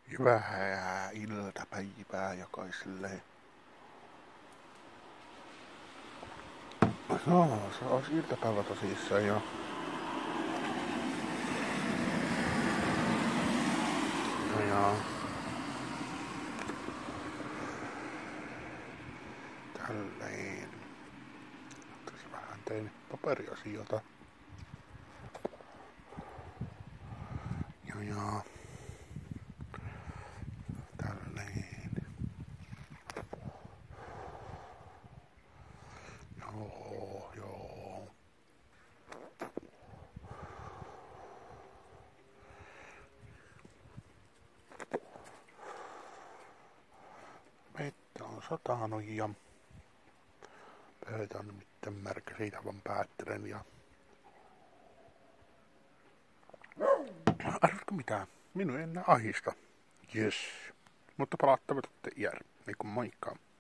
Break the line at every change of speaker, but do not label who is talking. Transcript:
Hyvää iltapäivää jokaiselle. No, se olisi iltapäivä tosissaan jo. Ja tälleen. Tässä vähän tein paperiasioita. Ja tälleen. Joo. Vettä on satanut ja pöytä on miten märkä, siitä vaan päättelen ja arvatko mitä? Minun ei enää ahista. Jes. Mutta palattavat te iär. Niin kuin moikka.